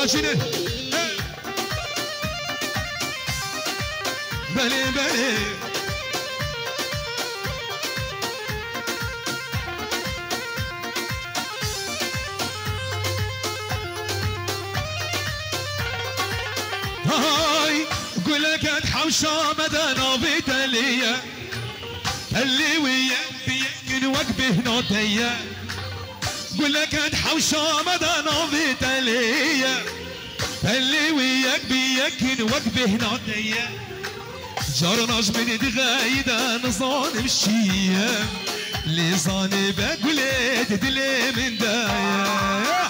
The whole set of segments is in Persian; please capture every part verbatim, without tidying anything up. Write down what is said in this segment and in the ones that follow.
والله جنن بلي بلي هاي قولك اتحوشا مدانا بيتالية اللي وياك بيكن وقبه نوتية قولك اتحوشا مدانا بيتالية اللي وياك بيكن وقبه نوتية جرناش من دغايدا نظان الشيا اللي صاني بقولت دلي من دايا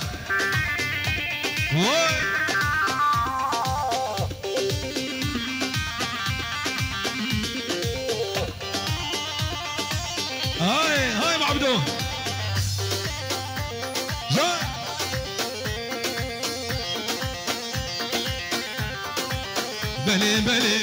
هاي هاي معبدو بلي بلي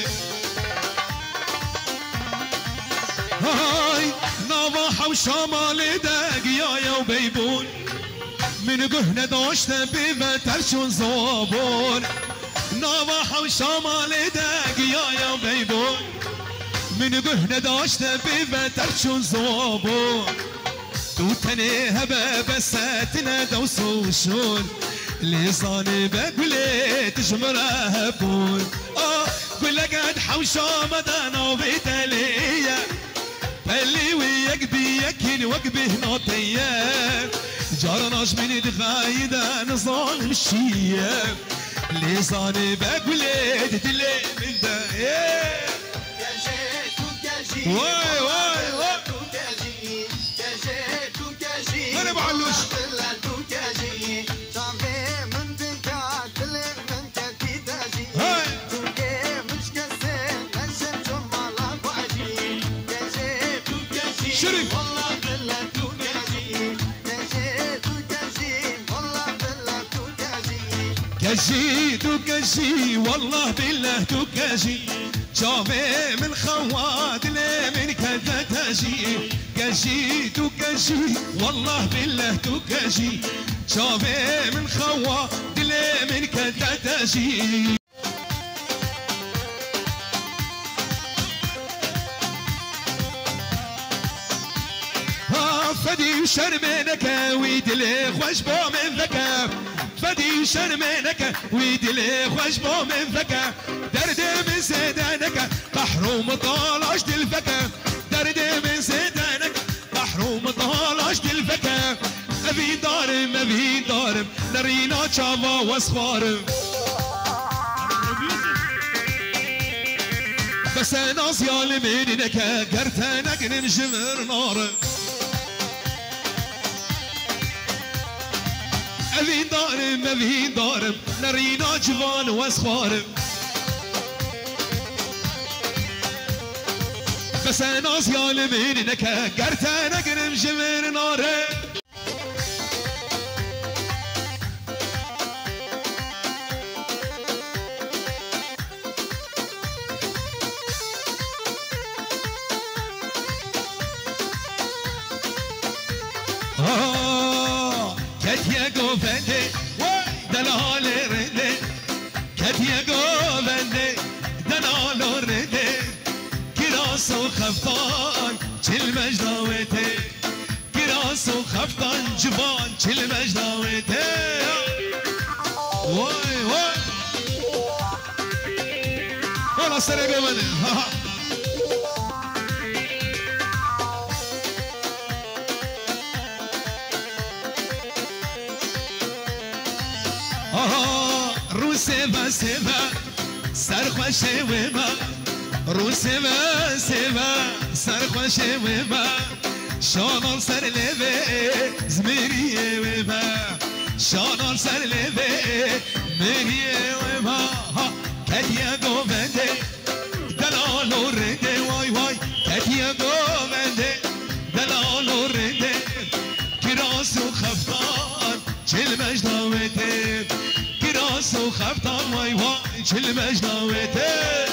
هاي نواحة وشمال داقيا وبيبون من قهنة دوشت بمترشون زوبون نواحة وشمال داقيا وبيبون من قهنة دوشت بمترشون زوبون توتني هبا بساتنا دوسو شون لساني بقولت جمرة هبون اه قولك قد حوشا مدانا وبيتالية اللي وياك بيكن وقبه نوتية جارناش من دغايدا نظام الشياب لساني بقولت دلي من داية واي واي واي انا بعلوش شريف والله بالله توكاجي كاجي توكاجي والله بالله توكاجي كاجي توكاجي والله بالله توكاجي جامي من خوات لي من كذا تاجي كاجي توكاجي والله بالله توكاجي جامي من خوات لي من كذا تاجي فدي شرمنك ويدلي خوشبو من ذكا فدي شرمنك ويدلي خوشبو من ذكا درد من سيدانك قحر ومطالعش دلفكا درد من سيدانك قحر ومطالعش دلفكا ابي دارم ابي دارم نرينا شافا واسخارم بس انا صيال منك قرتنك ننجمر نارم ابي دارم ابي دارم نرينا جوان واسخارم بس انا صيال منك قرتنك ننجمر نارم كتيا قوفندي دلال ردي كتيا قوفندي دلال ردي كراس وخفطان كل مجداوتي كراس وخفطان جبان كل مجداوتي واي واي والله سرق قوفندي سيفا سيفا سرخوا شويما رو سيفا سيفا سرخوا شويما شانون سر لبه زميري وما شانون سر لبه ميري وما كتيا قومندي دلالو رندي واي واي كتيا قومندي دلالو رندي كراسو خفطان جل مجداوتي كراسو خفطان واي واي جل مجداوتي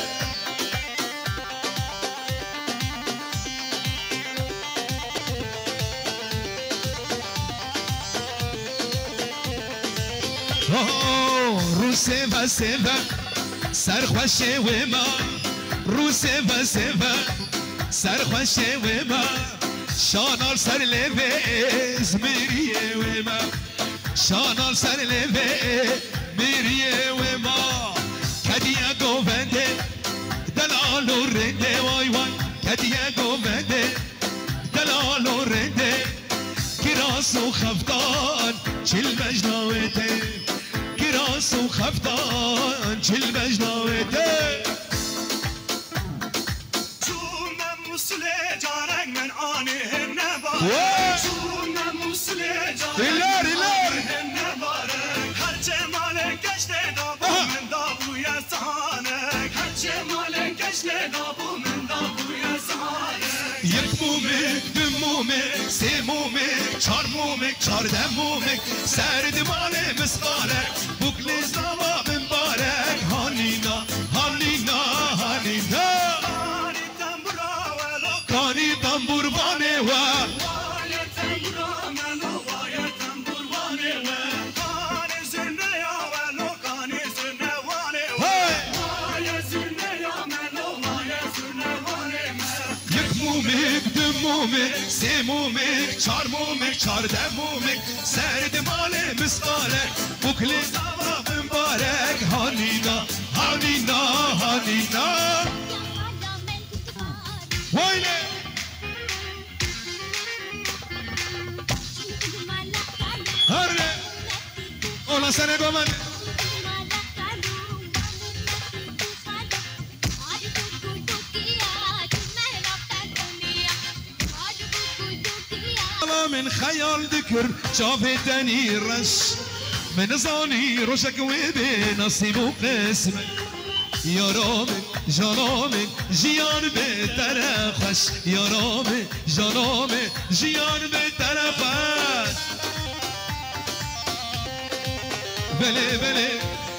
سيفا سيفا سرخوشي وما رو سيفا سيفا سرخوشي وما شانال سر لفيز مريه وما شانال سر لفيز مريه وما كديا قوفنده دلالو رنده واي واي كديا قوفنده دلالو رنده كراس وخفتان شل مجناوته كراس وخفتان شل مجناوته شونا مسلي جارك من آني هنبارك شونا مسلي جارك من آني هنبارك هر جمالك كشت دابو من دابو يا سهانك هر جمالك كشت دابو من دابو يا سهانك یک مومک دو مومک سه مومک چار مومک چارده مومک سرد مال مسخالک بکل زما مبارک هانینا هانینا هانینا کانی تنبورا ولو کانی تنبور وانه و وای تنبورا منو وای تنبور وانه و کانی زنه یا ولو کانی زنه وانه و وای زنه یا منو وای زنه وانه یک مومک دو مومک سه مومک چار مومک چارده مومک سرد مال مسخالک بکل زما مبارک هانینا هانینا هانینا ويلي هرّي اولا سنة قومن من خيال ذكر شافتني رش من زاني رشك وبنصيب وقسمك يا رامي جانامي جيان بترخش يا رامي جانامي جيان بترخش بلي بلي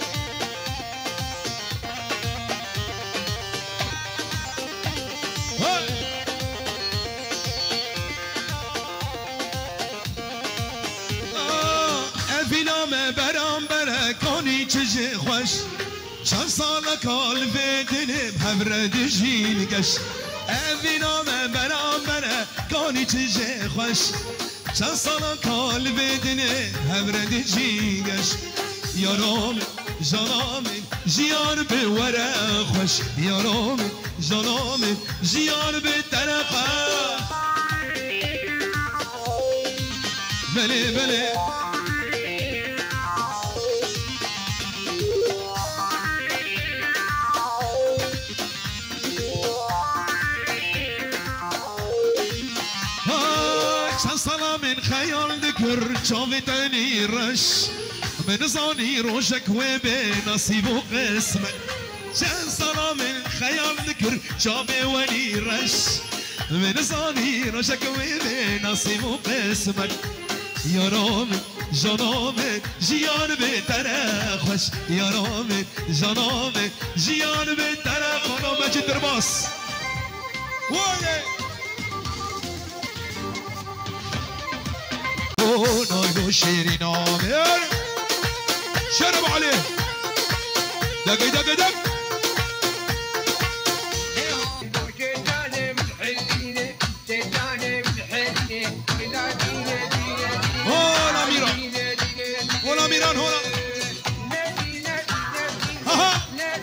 افینام برام برکانی چجه خوش چند سال کال بدنم هفرد جیل گش افینام برام برکانی چجه خوش چند سال کال بدنم هفرد جیل گش یارام جانام جیان به وره خوش یارام جانام جیان به طرفه بله بله من خيال ذكر شافتني رش من زاني روشك وبنصيب وقسمك شان صلاة من خيال ذكر شافتني رش من زاني روشك وبنصيب وقسمك يا رامي جانامي جيان بترخش يا رامي جانامي جيان بترخش انا مجد درباس ويه نايلو شيرين عامر شرب عليه دق دق دق هولا ميران هولا ميران هولا ها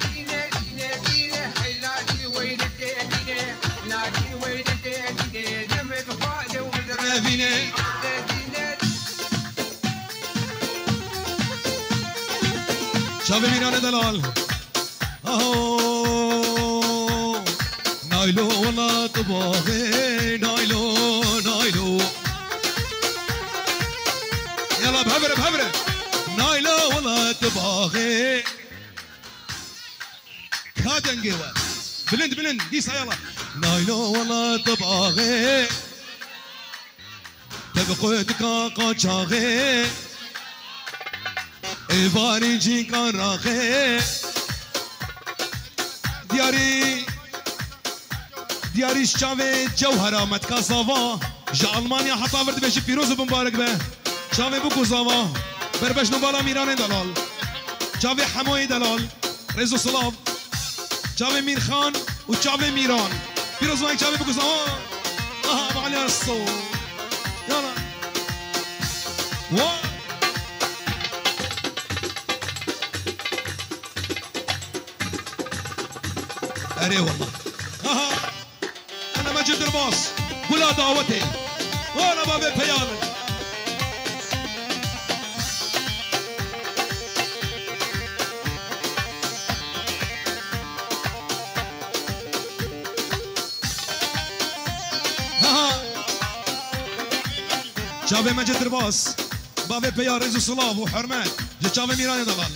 شافي ميران دلال اهو نايلو ولا طباغي نايلو نايلو يلا بهبره بهبره نايلو ولا طباغي كادنجوا بلند بلند ديسا يلا نايلو ولا طباغي تبقيتك قاچاغي ایواری جی کاراخه دیاری دیاری شاوه جوهر آمد کا زاوا جا آلمانیا حتی ورد بشی پیروز و مبارک به شاوه بکو زاوا بربش نبالا میران دلال جاوی حمای دلال رزو سلاف جاوی میرخان و جاوی میران بیروز وانک جاوی بگوز آه آها بعلی الصوت يلا و اري والله آها انا مجد الباص قول دعوتي وانا بابي بيان جاوي مجد الباص بابي بيان رزو صلاف وحرمات جاوي ميران دلال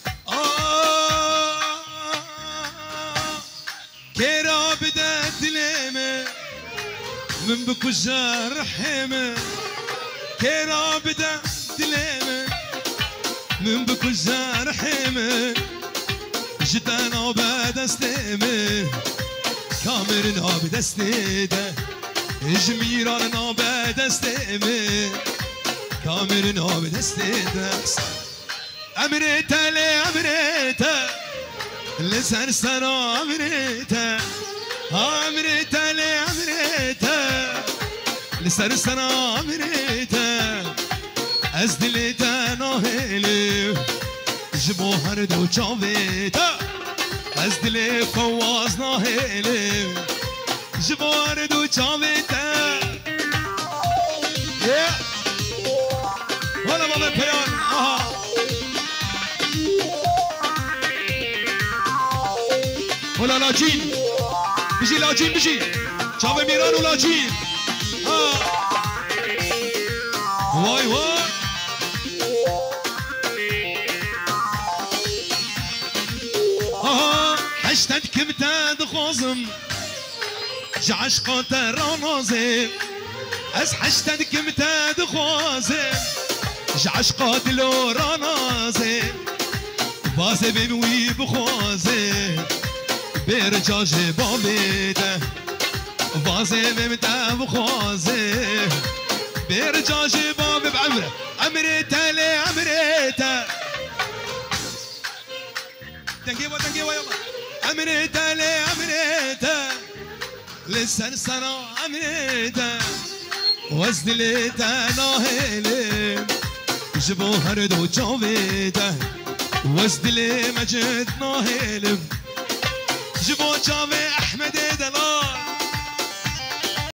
كيرا بدأت دليمة من بكو الجرحيمة كيرا بدأت دليمة من بكو الجرحيمة جدانا بدستيمة كامرنا بدستيده جميرانا بدستيمة كامرنا بدستيده أمريتا لي أمريتا لسان سنة أمريتا أمريتا لي أمريتا لسان سنة أمريتا أزدليتا ناهيلي جبو هردو جاويتا أزدلي فواز ناهيلي جبو هردو جاويتا ولا بابا بيان آها ولا لاجين بيجي لاجين بيجي شاوي ميران ولاجين ها واي واي ها حشتك بتاد خوزم جعش قطر رانازم از حشتك بتاد خوزم جعش قاتل رانازم بازه بنوي بخوزم برجاج بابيده بازي ممتع بخوازي برجاج بابي بعمره عمريته لي عمريته دنقيوه دنقيوه يلا عمريته لي عمريته لسان سنة عمريته وزدليته ناهيلي جبو هردو جاويده وزدلي مجد ناهيلي جبو جاوي احمد دلال